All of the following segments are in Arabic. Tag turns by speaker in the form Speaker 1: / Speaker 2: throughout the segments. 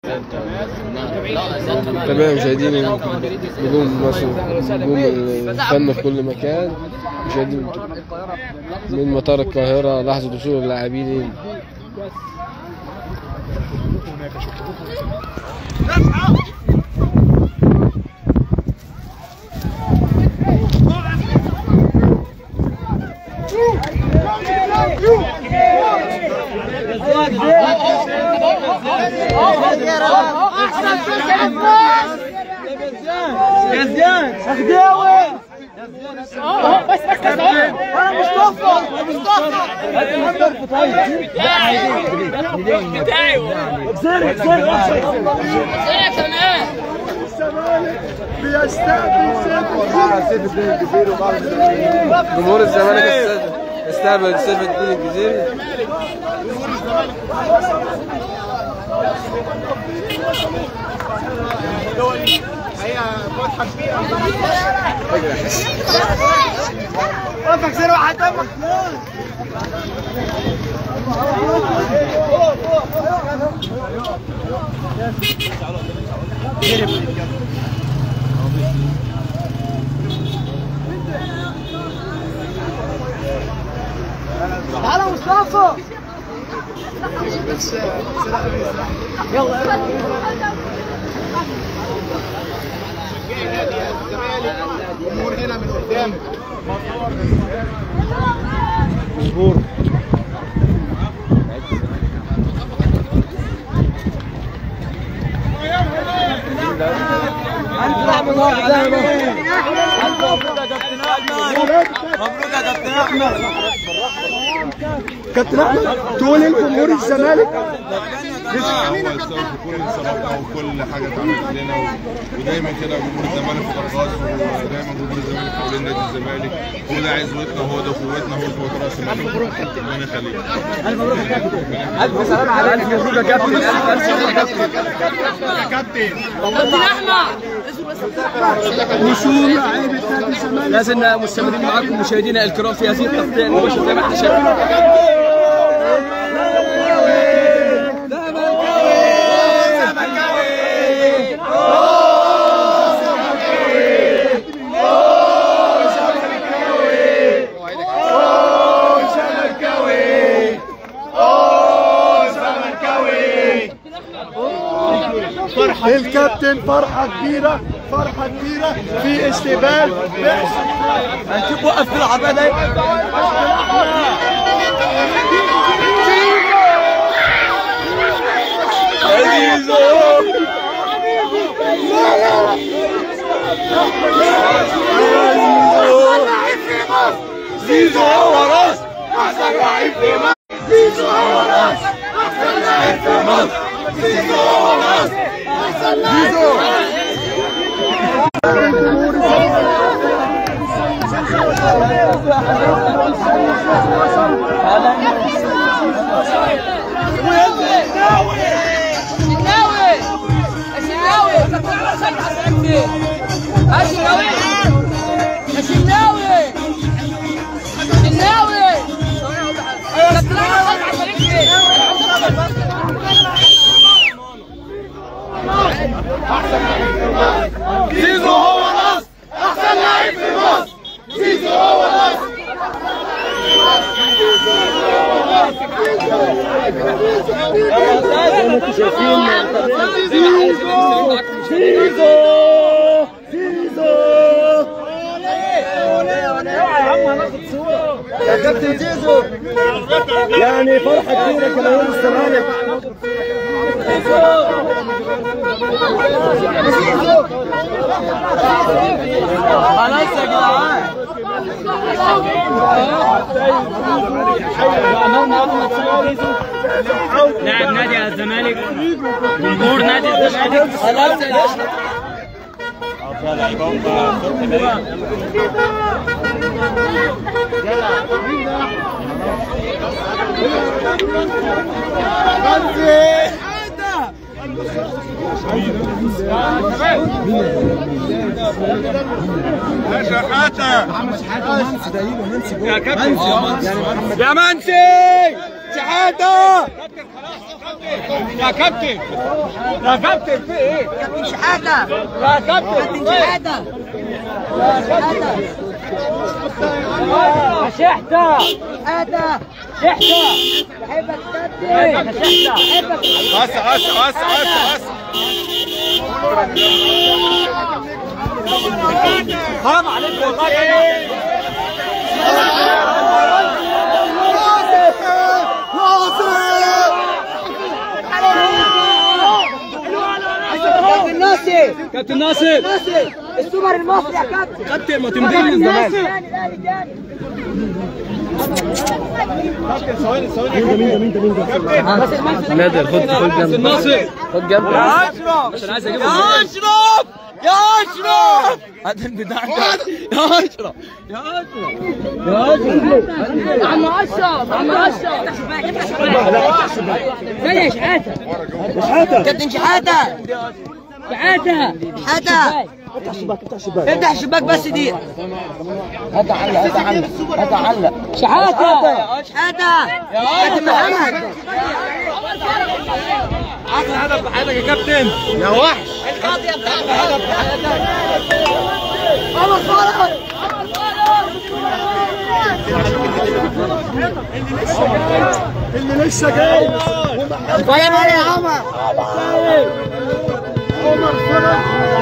Speaker 1: تمام مشاهدينا، نجوم مصر، نجوم الفن في كل مكان. مشاهدين من مطار القاهرة لحظة وصول اللاعبين.
Speaker 2: جزيان اخداوي بس انا مصطفى بتاعي
Speaker 1: جمهور الزمالك استقبل سيف الدين الجزيري.
Speaker 2: هي فتحه كبيره وقفك زي واحد دمك تعالى مصطفى يلا نادي الزمالك الجمهور هنا من قدام جمهور مبروك يا كابتن احمد. كابتن احمد تقول لجمهور الزمالك
Speaker 3: هو السبب في كل صراحه وكل حاجه اتعملت لنا، ودايما كده جمهور الزمالك في الراس، ودايما جمهور الزمالك حوالين نادي الزمالك، هو ده عزوتنا، هو ده قوتنا، هو ده راس المال. ربنا يخليك. الف مبروك يا كابتن.
Speaker 2: الف سلام عليك. الف مبروك يا كابتن. الف سلام يا كابتن. كابتن احمد وصول لعيبه نادي الزمالك. لازلنا مستمرين معاكم مشاهدينا الكرام في هذه التغطيه المباشره زي ما احنا شايفين. الكابتن فرحة كبيرة، فرحة كبيرة في استقبال بعثة. هنشوف وقف في العربية دي. زيزو هو راس أحسن لعيب في مصر. زيزو هو راس أحسن لعيب في مصر. زيزو هو راس أحسن لعيب في مصر. زيزو هو راس احسن لعيب في مصر. زيزو هو راس. يا كابتن زيزو يعني فرحة كبيرة جماهير الزمالك. خلاص يا جدعان. لاعب نادي الزمالك، جمهور نادي الزمالك. خلاص يا باشا.
Speaker 3: يا شحاتة
Speaker 2: يا منسي شحاتة. يا كابتن يا كابتن في ايه؟
Speaker 4: كابتن شحاتة
Speaker 2: يا كابتن
Speaker 4: شحاتة
Speaker 2: يا شحتة
Speaker 4: شحاتة بحبك كابتن
Speaker 2: يا شحتة
Speaker 4: بحبك
Speaker 3: بس
Speaker 2: حرام عليك والله. كابتن ناصر
Speaker 4: السوبر المصري يا كابتن.
Speaker 2: كابتن ما تمضي لي الزمالك.
Speaker 1: نادر خد جنب.
Speaker 2: كابتن ناصر
Speaker 1: خد جنب
Speaker 2: يا اشرف عشان عايز اجيبه. يا اشرف يا اشرف هات البتاع يا اشرف يا
Speaker 4: عم اشرف زي شحاتة كابتن شحاتة افتح الشباك بس دي.
Speaker 2: هات علق
Speaker 4: شحاتة كابتن محمد
Speaker 2: اخر هدف في حياتك يا كابتن يا وحش.
Speaker 3: اللي لسه جاي
Speaker 4: فاهم يا عمر.
Speaker 3: عمر فرج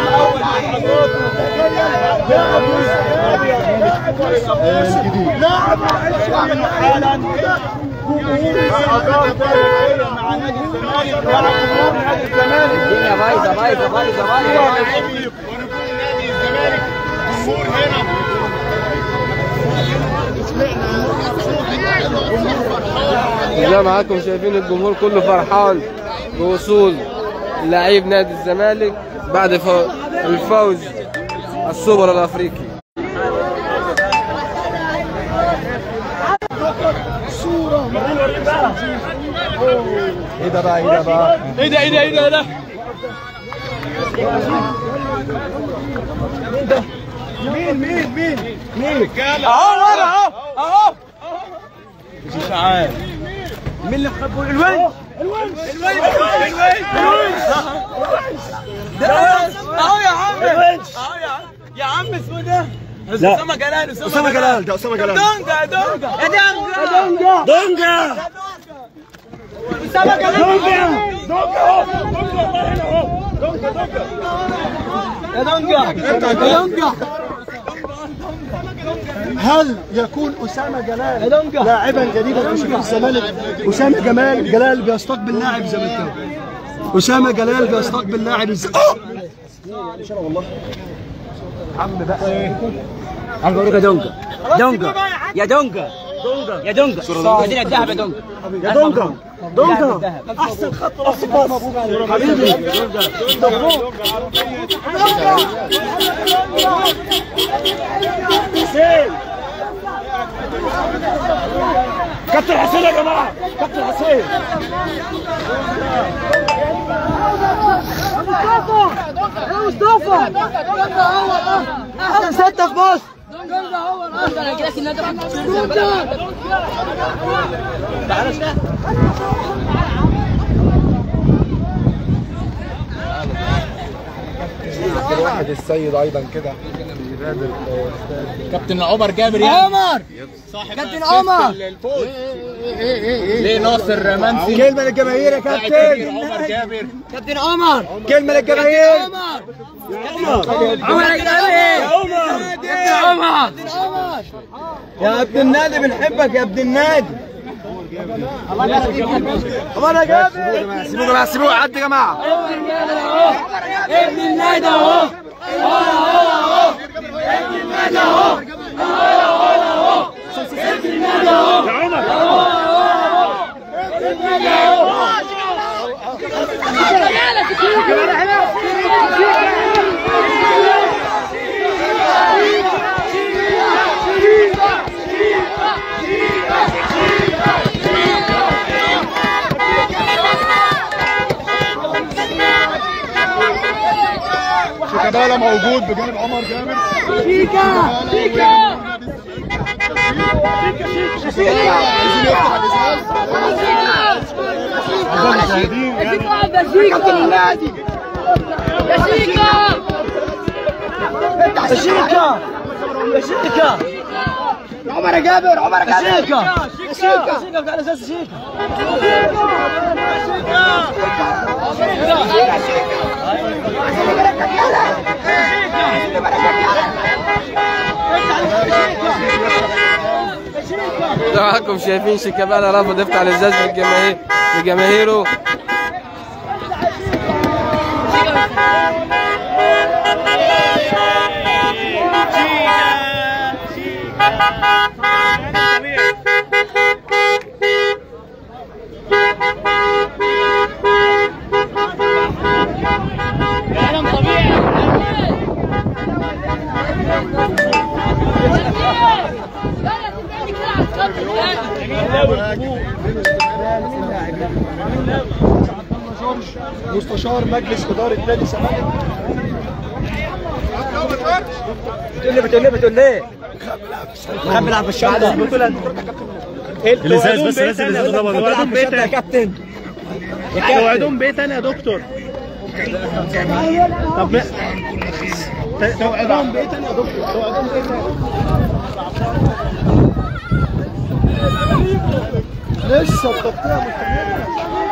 Speaker 3: لاعب الجديد حالا جمهور مع نادي الزمالك وجمهور نادي الزمالك.
Speaker 4: الدنيا بايظه
Speaker 3: ونجوم نادي الزمالك جمهور هنا
Speaker 1: زي ما معاكم شايفين الجمهور كله فرحان بوصول لعيب نادي الزمالك بعد الفوز السوبر الافريقي.
Speaker 3: ايه ده بقى
Speaker 2: ايه ده
Speaker 3: مين
Speaker 2: اهو ورا اهو مش عارف مين اللي مخبي الونش اهو يا عم يا عم اسمه ده اسامه جلال
Speaker 3: ده اسامه جلال
Speaker 2: دونجا اسامه جلال يا دونجا
Speaker 3: هل يكون اسامه جلال لاعبا جديدا في الزمالك؟ اسامه جلال بيستقبل لاعب زملكاوي. اسامه جلال بيستقبل لاعب الزمالك. ان شاء الله والله. عم بقى ايه؟
Speaker 4: انا بقول لك يا دونجا مدينة الذهب يا دونجا
Speaker 3: احسن خط راس باص حبيبي. كابتن حسين يا جماعه، كابتن حسين
Speaker 4: مصطفى احسن ستة في مصر.
Speaker 3: واحد السيد ايضا كده
Speaker 2: كابتن عمر جابر
Speaker 4: كابتن عمر
Speaker 2: ليه ناصر منسي
Speaker 3: كلمه للجماهير يا كابتن
Speaker 2: عمر جابر
Speaker 4: كابتن عمر
Speaker 3: كلمه للجماهير.
Speaker 4: عمر يا
Speaker 2: يا ابن النادي بنحبك يا ابن النادي.
Speaker 3: عمر يا جابر سيبوه عدي يا جماعه.
Speaker 4: ابن النادي اهو
Speaker 3: شيكابالا موجود بجانب عمر جابر.
Speaker 4: كابتن النادي يا شيكا يا شيكا يا شيكا عمر يا جابر عمر يا جابر شيكا شيكا شيكا على اساس شيكا
Speaker 1: زي ما حضراتكم شايفين شيكابالا رفض يفتح الازاز لجماهيره.
Speaker 2: مستشار مجلس إدارة نادي الزمالك.
Speaker 4: بتقول ليه؟ خلينا نلعب في الشارع.
Speaker 5: الازاز بس لازم الازاز
Speaker 4: توعدون بيه يا كابتن.
Speaker 5: توعدون بيه تاني يا دكتور. طب توعدون بيه تاني يا دكتور. توعدون بيه تاني.
Speaker 2: لسه التغطية مستمرة.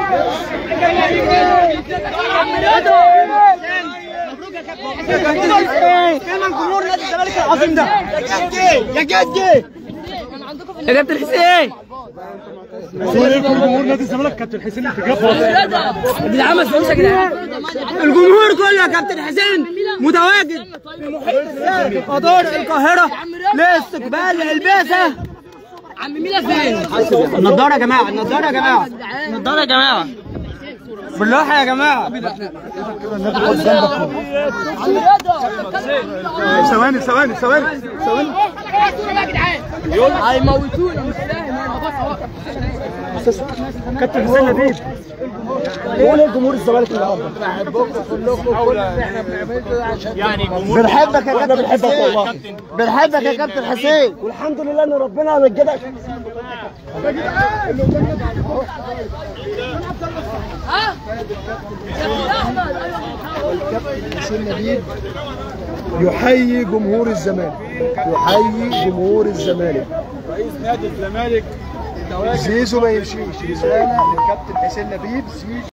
Speaker 4: مبروك يا كابتن. فين جمهور نادي الزمالك العظيم ده؟ يا جدي يا كابتن حسين.
Speaker 5: فين جمهور نادي الزمالك كابتن حسين التجاب؟
Speaker 4: دي عمل فلوس يا جدعان. الجمهور كله يا كابتن حسين متواجد في محيط مدار القاهرة لاستقبال البعثة. عم ميلا فين؟ النضارة يا جماعة، النضارة يا جماعة، النضارة يا جماعة. بالراحة يا جماعة.
Speaker 5: ثواني ثواني ثواني ثواني.
Speaker 4: هيموتوني مش فاهم.
Speaker 5: كابتن حسين لبيب
Speaker 2: قول الجمهور الزمالك النهارده.
Speaker 1: بحبكم كلكم احنا بنعمله عشان
Speaker 5: يعني جمهور
Speaker 2: بنحبك يا كابتن حسين والله.
Speaker 4: بنحبك يا كابتن حسين.
Speaker 2: والحمد لله ان ربنا مجدك. الكابتن حسين لبيب يحيي جمهور الزمالك. يحيي جمهور الزمالك.
Speaker 5: رئيس نادي الزمالك
Speaker 2: زيزو ما يمشيش. رسالة للكابتن حسين لبيب.